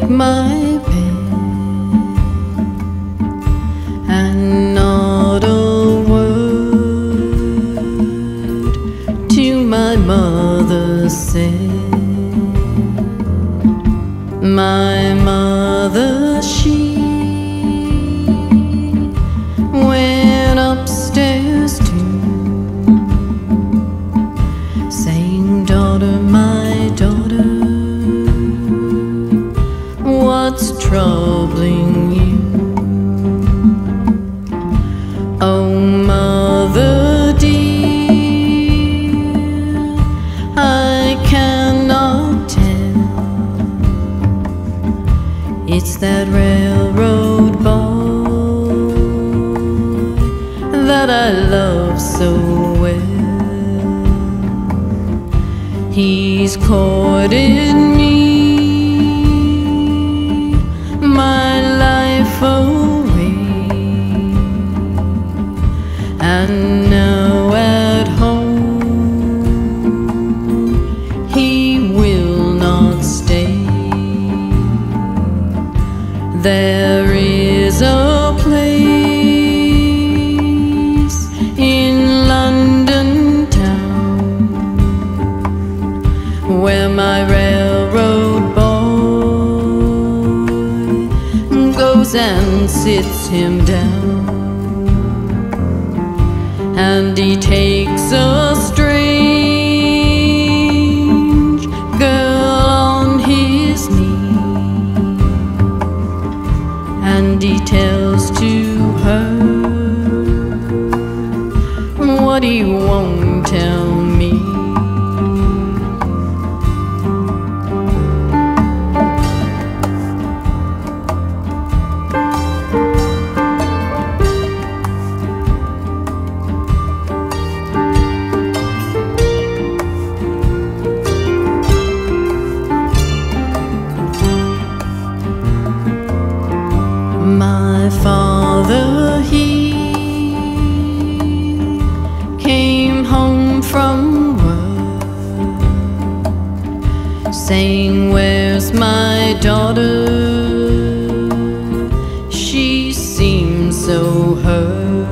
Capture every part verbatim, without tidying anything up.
my bed, and not a word to my mother said. My mother, she went upstairs too, saying, "Daughter, my daughter, what's troubling you?" Oh, mother dear, I cannot tell. It's that railroad boy that I love so well. He's courted me my life away, and now at home he will not stay. There is a place in London town where my railroad boy goes and sits him down, and he takes a strange girl on his knee, and he tells to her what he won't tell me. My father, he came home from work, saying, "Where's my daughter? She seems so hurt."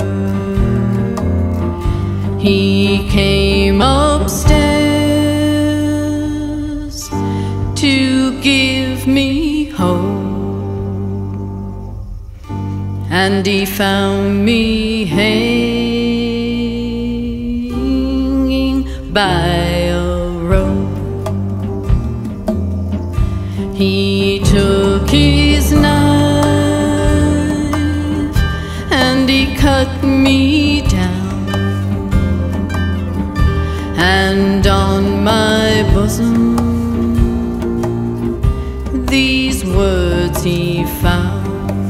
He came upstairs to give me hope, and he found me hanging by a rope. He took his knife and he cut me down, and on my bosom these words he found: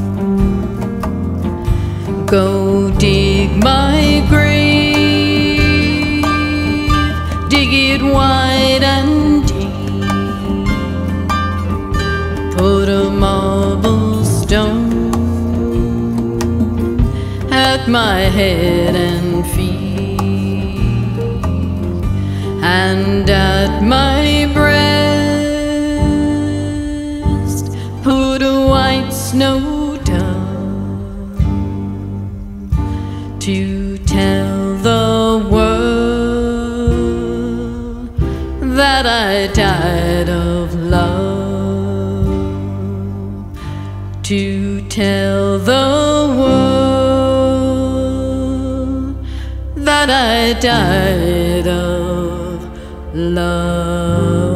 "Go dig my grave, dig it wide and deep, put a marble stone at my head and feet, and at my breast put a white snow dove, to tell the world that I died of love, to tell the world that I died of love."